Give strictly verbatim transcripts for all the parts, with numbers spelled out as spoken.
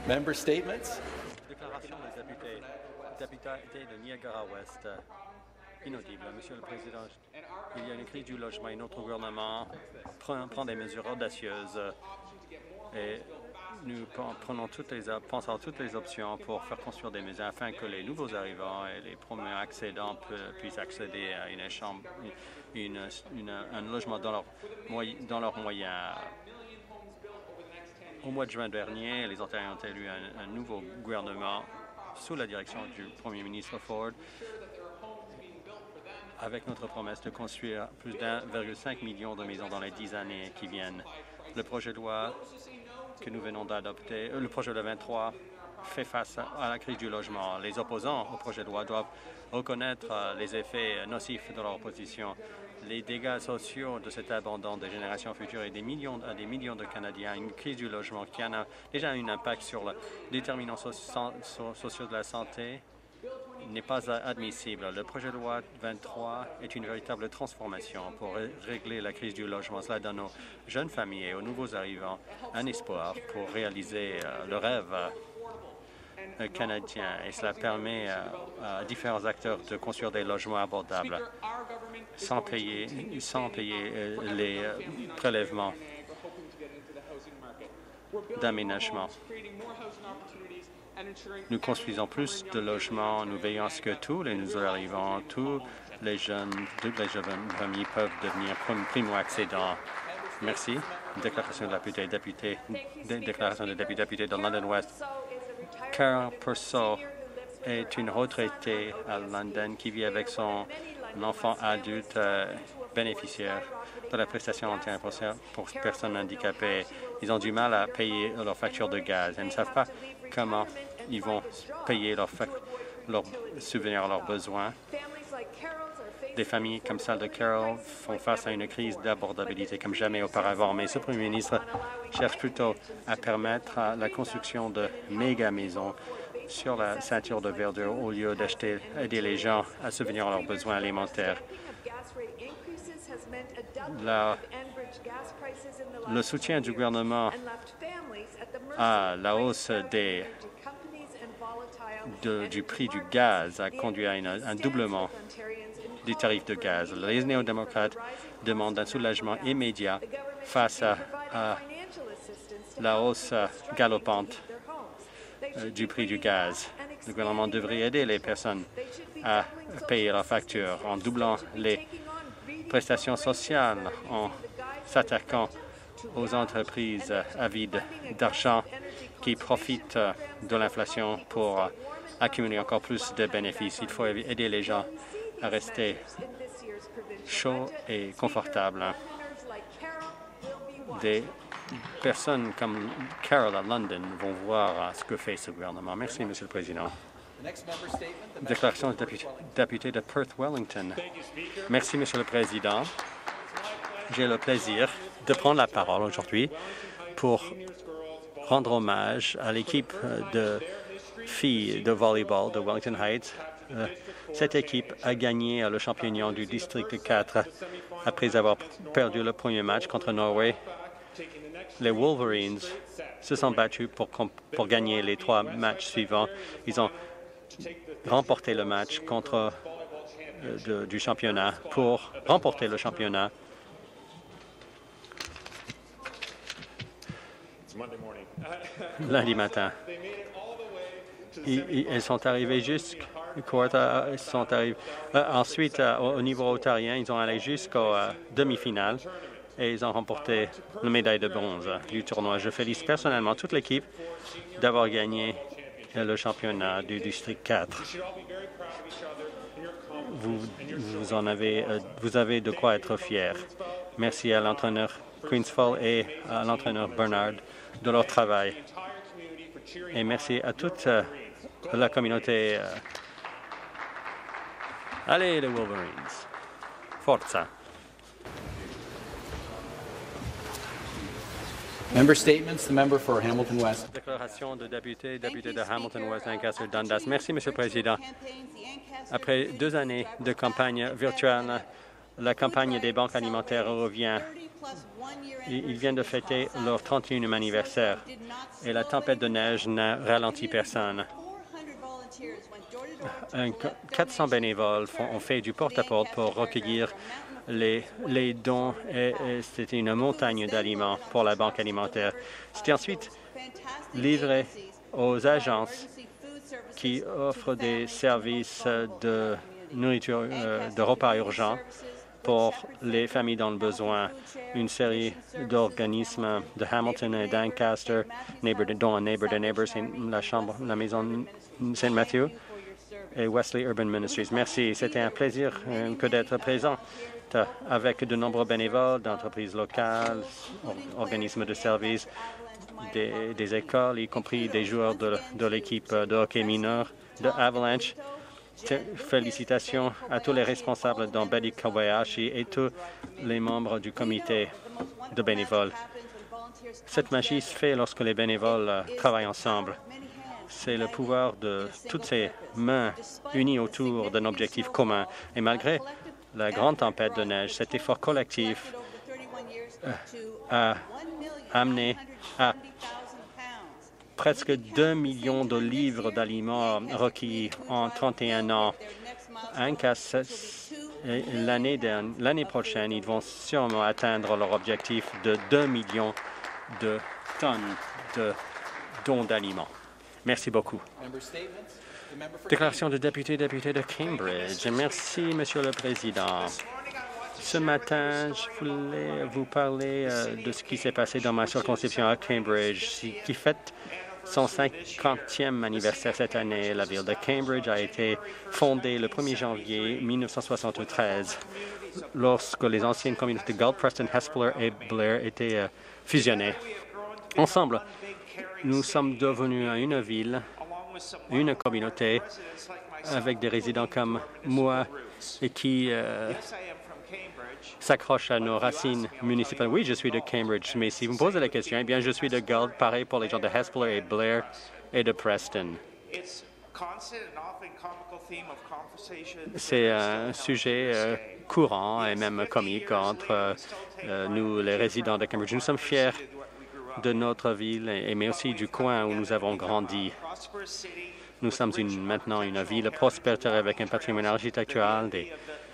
Member statements. Déclaration des députés. Député de Niagara-Ouest. Inaudible. Monsieur le Président, il y a une crise du logement et notre gouvernement prend, prend des mesures audacieuses et nous prenons toutes les, pensons à toutes les options pour faire construire des maisons afin que les nouveaux arrivants et les premiers accédants puissent accéder à une chambre, une, une, un logement dans leurs dans leurs moyens. Au mois de juin dernier, les Ontariens ont élu un, un nouveau gouvernement sous la direction du Premier ministre Ford, avec notre promesse de construire plus d'un virgule cinq million de maisons dans les dix années qui viennent. Le projet de loi que nous venons d'adopter, le projet de vingt-trois, fait face à la crise du logement. Les opposants au projet de loi doivent reconnaître les effets nocifs de leur opposition. Les dégâts sociaux de cet abandon des générations futures et des millions, à des millions de Canadiens, une crise du logement qui a déjà un impact sur le déterminant so so sociaux de la santé, n'est pas admissible. Le projet de loi vingt-trois est une véritable transformation pour régler la crise du logement. Cela donne aux jeunes familles et aux nouveaux arrivants un espoir pour réaliser euh, le rêve euh, canadien et cela permet euh, à différents acteurs de construire des logements abordables sans payer, sans payer euh, les euh, prélèvements d'aménagement. Nous construisons plus de logements, nous veillons à ce que tous les nouveaux arrivants, tous les jeunes, toutes les jeunes familles peuvent devenir primo-accédants. Merci. Déclaration de la député, député, déclaration de député, député de London West. Carol Purcell est une retraitée à London qui vit avec son enfant adulte euh, bénéficiaire de la prestation entière pour personnes handicapées. Ils ont du mal à payer leur facture de gaz. Ils ne savent pas comment ils vont payer leurs leur subvenir à leurs besoins. Des familles comme celle de Carol font face à une crise d'abordabilité comme jamais auparavant. Mais ce Premier ministre cherche plutôt à permettre la construction de méga-maisons sur la ceinture de verdure au lieu d'acheter aider les gens à subvenir à leurs besoins alimentaires. La, le soutien du gouvernement à la hausse des, de, du prix du gaz a conduit à une, un doublement des tarifs de gaz. Les néo-démocrates demandent un soulagement immédiat face à, à la hausse galopante euh, du prix du gaz. Le gouvernement devrait aider les personnes à payer leurs factures en doublant les prestations sociales, en s'attaquant aux entreprises avides d'argent qui profitent de l'inflation pour accumuler encore plus de bénéfices. Il faut aider les gens à rester chauds et confortables. Des personnes comme Carol à London vont voir ce que fait ce gouvernement. Merci, Monsieur le Président. Déclaration de député, député de Perth-Wellington. Merci, Monsieur le Président. J'ai le plaisir de prendre la parole aujourd'hui pour rendre hommage à l'équipe de filles de volleyball de Wellington Heights. Cette équipe a gagné le championnat du district quatre après avoir perdu le premier match contre Norway. Les Wolverines se sont battus pour, pour gagner les trois matchs suivants. Ils ont remporté le match contre euh, de, du championnat pour remporter le championnat. Lundi matin. Ils, ils, ils sont arrivés jusqu'à ils sont arrivés. Euh, ensuite, euh, au, au niveau ontarien, ils ont allé jusqu'aux euh, demi-finales et ils ont remporté la médaille de bronze du tournoi. Je félicite personnellement toute l'équipe d'avoir gagné le championnat du district quatre. Vous, vous, en avez, vous avez de quoi être fiers. Merci à l'entraîneur Queensfall et à l'entraîneur Bernard de leur travail. Et merci à toute euh, la communauté. Euh... Allez, les Wolverines! Forza! Member statements. The member for Hamilton West. Déclaration de député, député de Hamilton West, Lancaster Dundas. Merci, Monsieur le Président. Après deux années de campagne virtuelle, la campagne des banques alimentaires revient Ils viennent de fêter leur trente et unième anniversaire et la tempête de neige n'a ralenti personne. quatre cents bénévoles font, ont fait du porte-à-porte pour recueillir les, les dons et, et c'était une montagne d'aliments pour la banque alimentaire. C'était ensuite livré aux agences qui offrent des services de nourriture, euh, de repas urgents pour les familles dans le besoin. Une série d'organismes de Hamilton et d'Ancaster, dont Neighbor de Neighbors, la chambre, la maison Saint-Mathieu et Wesley Urban Ministries. Merci. C'était un plaisir euh, que d'être présent avec de nombreux bénévoles d'entreprises locales, or, organismes de services, des, des écoles, y compris des joueurs de, de l'équipe de hockey mineur de Avalanche. Félicitations à tous les responsables dont Betty Kobayashi et tous les membres du comité de bénévoles. Cette magie se fait lorsque les bénévoles euh, travaillent ensemble. C'est le pouvoir de toutes ces mains unies autour d'un objectif commun. Et malgré la grande tempête de neige, cet effort collectif euh, a amené à presque deux millions de livres d'aliments requis en trente et un ans. L'année prochaine, ils vont sûrement atteindre leur objectif de deux millions de tonnes de dons d'aliments. Merci beaucoup. Déclaration de député, député de Cambridge. Merci, Monsieur le Président. Ce matin, je voulais vous parler euh, de ce qui s'est passé dans ma circonscription à Cambridge, qui fête son cinquantième anniversaire cette année. La ville de Cambridge a été fondée le premier janvier mille neuf cent soixante-treize, lorsque les anciennes communautés de Galt, Preston, Hespeler et Blair étaient euh, fusionnées. Ensemble, nous sommes devenus une ville, une communauté, avec des résidents comme moi et qui euh, s'accrochent à nos racines municipales. Oui, je suis de Cambridge, mais si vous me posez la question, eh bien, je suis de Galt, pareil pour les gens de Hespeler et Blair et de Preston. C'est un sujet euh, courant et même comique entre euh, nous, les résidents de Cambridge. Nous sommes fiers de notre ville, et, mais aussi du coin où nous avons grandi. Nous sommes une, maintenant une ville prospère avec un patrimoine architectural, des,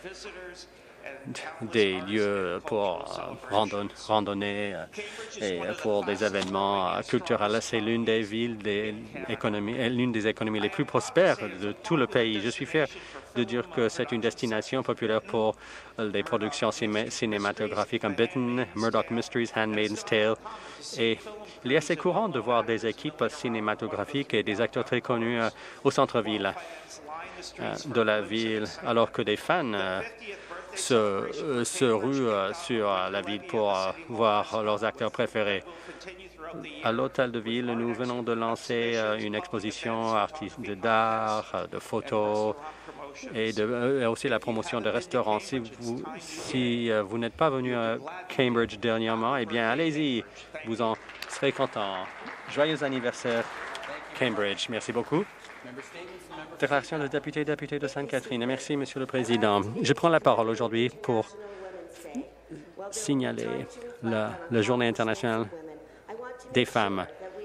des lieux pour euh, randonner, randonner euh, et pour des événements euh, culturels. C'est l'une des villes, des économies, l'une des économies les plus prospères de tout le pays. Je suis fier de dire que c'est une destination populaire pour les productions cinématographiques comme Bitten, Murdoch Mysteries, Handmaid's Tale. Et il est assez courant de voir des équipes cinématographiques et des acteurs très connus euh, au centre-ville euh, de la ville, alors que des fans euh, se, euh, se ruent euh, sur euh, la ville pour euh, voir leurs acteurs préférés. À l'hôtel de ville, nous venons de lancer euh, une exposition d'art, de photos, et de, euh, aussi la promotion de restaurants. Si vous, si, euh, vous n'êtes pas venu à Cambridge dernièrement, eh bien, allez-y, vous en serez content. Joyeux anniversaire, Cambridge. Merci beaucoup. Déclaration de député, député de Sainte-Catherine. Merci, Monsieur le Président. Je prends la parole aujourd'hui pour signaler la, la Journée internationale des femmes.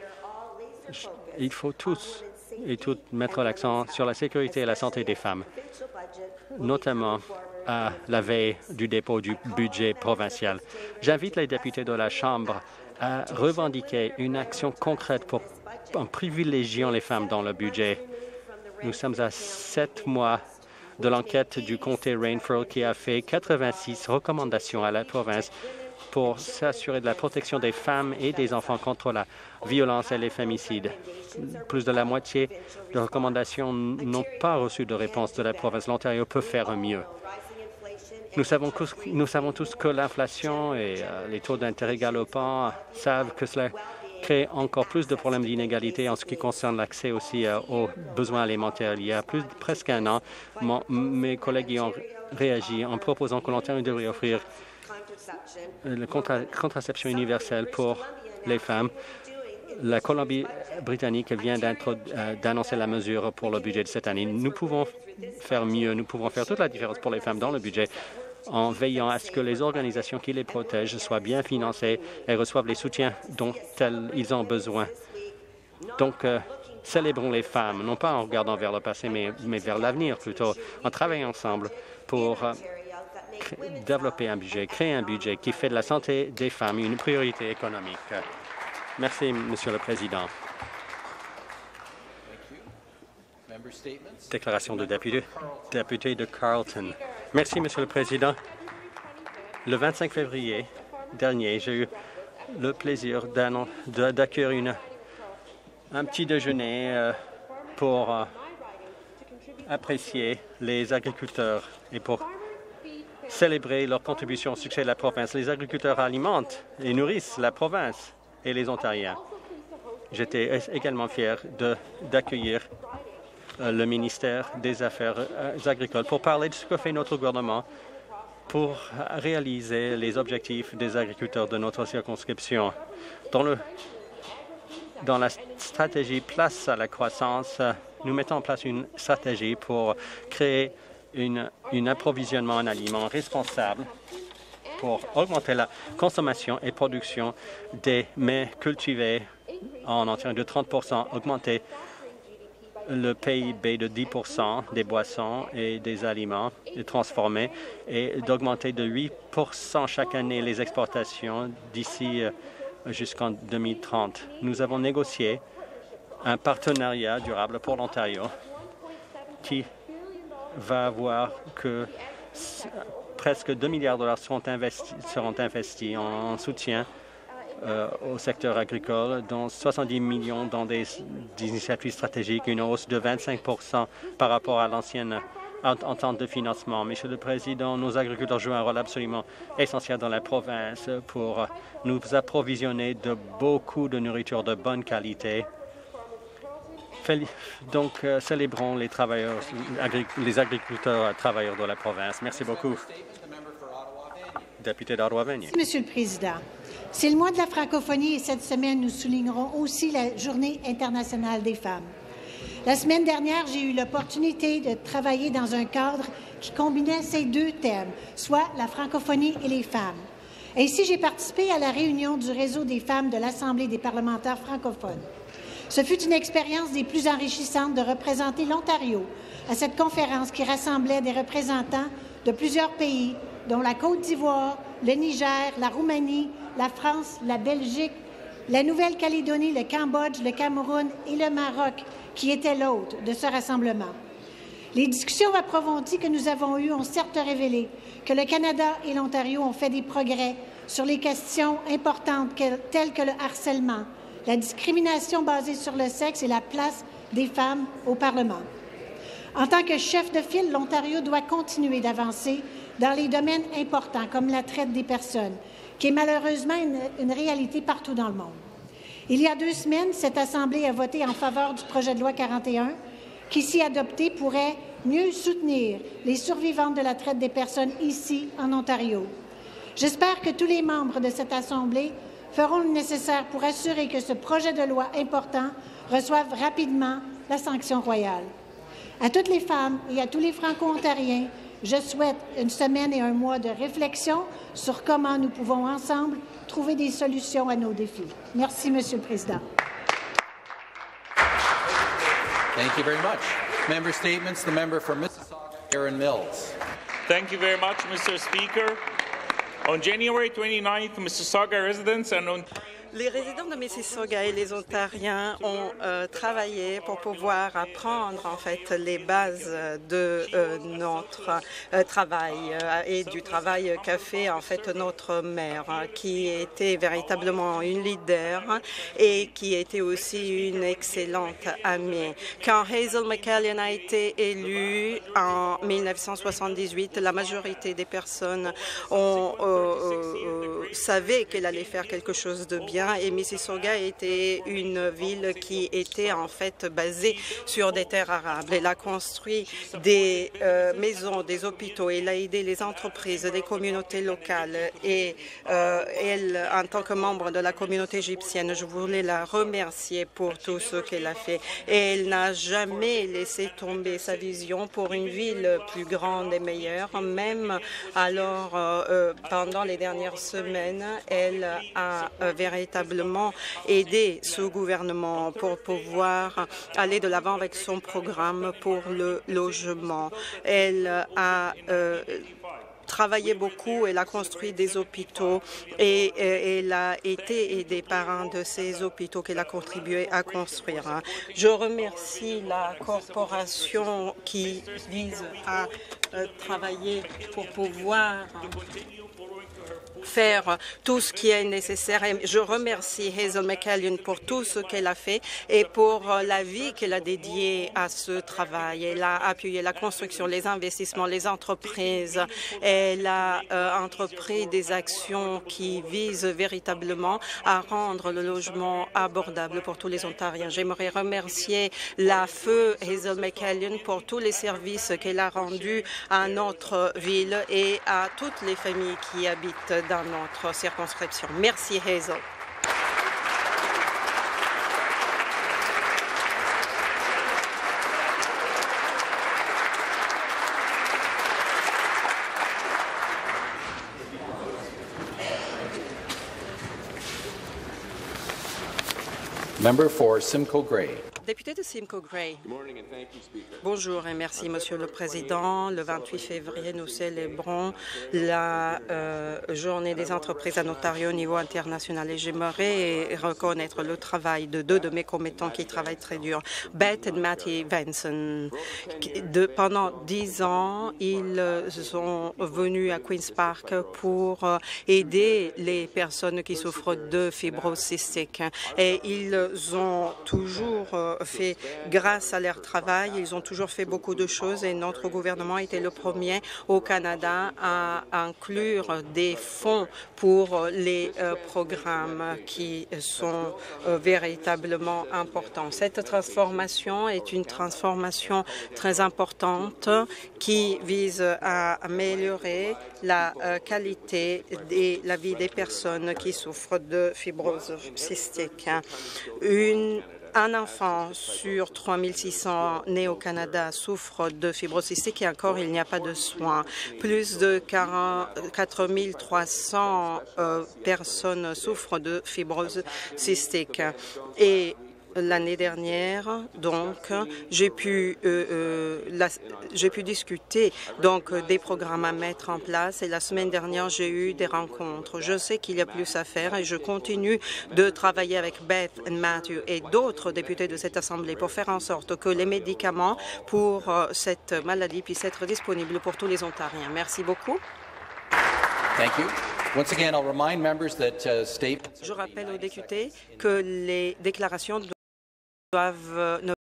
Il faut tous et toutes mettre l'accent sur la sécurité et la santé des femmes, notamment à la veille du dépôt du budget provincial. J'invite les députés de la Chambre à revendiquer une action concrète pour, en privilégiant les femmes dans le budget. Nous sommes à sept mois de l'enquête du comté Rainford qui a fait quatre-vingt-six recommandations à la province pour s'assurer de la protection des femmes et des enfants contre la violence et les féminicides. Plus de la moitié des recommandations n'ont pas reçu de réponse de la province. L'Ontario peut faire mieux. Nous savons, que, nous savons tous que l'inflation et euh, les taux d'intérêt galopants savent que cela crée encore plus de problèmes d'inégalité en ce qui concerne l'accès aussi euh, aux besoins alimentaires. Il y a plus, presque un an, mon, mes collègues y ont réagi en proposant que l'Ontario devrait offrir la contra contraception universelle pour les femmes. La Colombie-Britannique vient euh, d'annoncer la mesure pour le budget de cette année. Nous pouvons faire mieux, nous pouvons faire toute la différence pour les femmes dans le budget en veillant à ce que les organisations qui les protègent soient bien financées et reçoivent les soutiens dont ils ont besoin. Donc, euh, célébrons les femmes, non pas en regardant vers le passé, mais, mais vers l'avenir plutôt, en travaillant ensemble pour euh, développer un budget, créer un budget qui fait de la santé des femmes une priorité économique. Merci, Monsieur le Président. Déclaration de député, député de Carleton. Merci, Monsieur le Président. Le vingt-cinq février dernier, j'ai eu le plaisir d'accueillir un petit déjeuner euh, pour euh, apprécier les agriculteurs et pour célébrer leur contribution au succès de la province. Les agriculteurs alimentent et nourrissent la province et les Ontariens. J'étais également fier d'accueillir le ministère des Affaires agricoles pour parler de ce que fait notre gouvernement pour réaliser les objectifs des agriculteurs de notre circonscription. Dans, le, dans la stratégie Place à la croissance, nous mettons en place une stratégie pour créer une, un approvisionnement en aliments responsable pour augmenter la consommation et production des mets cultivés en Ontario de trente pour cent, augmenter le P I B de dix pour cent des boissons et des aliments transformés et d'augmenter de huit pour cent chaque année les exportations d'ici jusqu'en deux mille trente. Nous avons négocié un partenariat durable pour l'Ontario qui va avoir que presque deux milliards de dollars seront investis, seront investis en soutien Euh, au secteur agricole, dont soixante-dix millions dans des, des initiatives stratégiques, une hausse de vingt-cinq pour cent par rapport à l'ancienne entente de financement. Monsieur le Président, nos agriculteurs jouent un rôle absolument essentiel dans la province pour nous approvisionner de beaucoup de nourriture de bonne qualité. Donc, euh, célébrons les travailleurs, les agriculteurs travailleurs de la province. Merci beaucoup. Député d'Ottawa-Vanier. Monsieur le Président, c'est le mois de la francophonie et cette semaine, nous soulignerons aussi la Journée internationale des femmes. La semaine dernière, j'ai eu l'opportunité de travailler dans un cadre qui combinait ces deux thèmes, soit la francophonie et les femmes. Ainsi, j'ai participé à la réunion du réseau des femmes de l'Assemblée des parlementaires francophones. Ce fut une expérience des plus enrichissantes de représenter l'Ontario à cette conférence qui rassemblait des représentants de plusieurs pays, dont la Côte d'Ivoire, le Niger, la Roumanie, la France, la Belgique, la Nouvelle-Calédonie, le Cambodge, le Cameroun et le Maroc, qui étaient l'hôte de ce rassemblement. Les discussions approfondies que nous avons eues ont certes révélé que le Canada et l'Ontario ont fait des progrès sur les questions importantes telles que le harcèlement, la discrimination basée sur le sexe et la place des femmes au Parlement. En tant que chef de file, l'Ontario doit continuer d'avancer dans les domaines importants comme la traite des personnes, qui est malheureusement une, une réalité partout dans le monde. Il y a deux semaines, cette Assemblée a voté en faveur du projet de loi quarante et un, qui, si adopté, pourrait mieux soutenir les survivantes de la traite des personnes ici, en Ontario. J'espère que tous les membres de cette Assemblée feront le nécessaire pour assurer que ce projet de loi important reçoive rapidement la sanction royale. À toutes les femmes et à tous les Franco-Ontariens, je souhaite une semaine et un mois de réflexion sur comment nous pouvons ensemble trouver des solutions à nos défis. Merci, Monsieur le Président. Thank you very much. Member statements. The member for Mississauga, Aaron Mills. Thank you very much, Mister Speaker. On January twenty-ninth, Mississauga residents and Ontarians Les résidents de Mississauga et les Ontariens ont euh, travaillé pour pouvoir apprendre en fait les bases de euh, notre euh, travail euh, et du travail qu'a fait en fait notre maire, qui était véritablement une leader et qui était aussi une excellente amie. Quand Hazel McCallion a été élue en mille neuf cent soixante-dix-huit, la majorité des personnes ont, euh, euh, savaient qu'elle allait faire quelque chose de bien Ontariens et Mississauga était une ville qui était en fait basée sur des terres arables. Elle a construit des euh, maisons, des hôpitaux, elle a aidé les entreprises, les communautés locales et euh, elle, en tant que membre de la communauté égyptienne, je voulais la remercier pour tout ce qu'elle a fait. Et elle n'a jamais laissé tomber sa vision pour une ville plus grande et meilleure, même alors euh, euh, pendant les dernières semaines, elle a euh, véritablement aidé ce gouvernement pour pouvoir aller de l'avant avec son programme pour le logement. Elle a euh, travaillé beaucoup, elle a construit des hôpitaux et, et elle a été aidée par un de ces hôpitaux qu'elle a contribué à construire. Je remercie la corporation qui vise à euh, travailler pour pouvoir faire tout ce qui est nécessaire. Et je remercie Hazel McCallion pour tout ce qu'elle a fait et pour la vie qu'elle a dédiée à ce travail. Elle a appuyé la construction, les investissements, les entreprises. Elle a euh, entrepris des actions qui visent véritablement à rendre le logement abordable pour tous les Ontariens. J'aimerais remercier la feu Hazel McCallion pour tous les services qu'elle a rendus à notre ville et à toutes les familles qui habitent dans notre circonscription. Merci, Hazel. Member for Simcoe Grey. Député de Simcoe Grey. Bonjour et merci, Monsieur le Président. Le vingt-huit février, nous célébrons la euh, Journée des entreprises en Ontario au niveau international et j'aimerais reconnaître le travail de deux de mes commettants qui travaillent très dur. Beth et Matty Benson. De, pendant dix ans, ils sont venus à Queen's Park pour aider les personnes qui souffrent de fibrose cystique et ils ont toujours fait, grâce à leur travail, ils ont toujours fait beaucoup de choses et notre gouvernement était le premier au Canada à inclure des fonds pour les euh, programmes qui sont euh, véritablement importants. Cette transformation est une transformation très importante qui vise à améliorer la euh, qualité de la vie des personnes qui souffrent de fibrose cystique. Une Un enfant sur trois mille six cents nés au Canada souffre de fibrose cystique et encore, il n'y a pas de soins. Plus de quatre mille trois cents euh, personnes souffrent de fibrose cystique. Et l'année dernière, donc, j'ai pu, euh, euh, la, j'ai pu discuter donc des programmes à mettre en place et la semaine dernière, j'ai eu des rencontres. Je sais qu'il y a plus à faire et je continue de travailler avec Beth et Matthew et d'autres députés de cette Assemblée pour faire en sorte que les médicaments pour euh, cette maladie puissent être disponibles pour tous les Ontariens. Merci beaucoup. Thank you. Once again, I'll remind members that uh, statements. Je rappelle aux députés que les déclarations doivent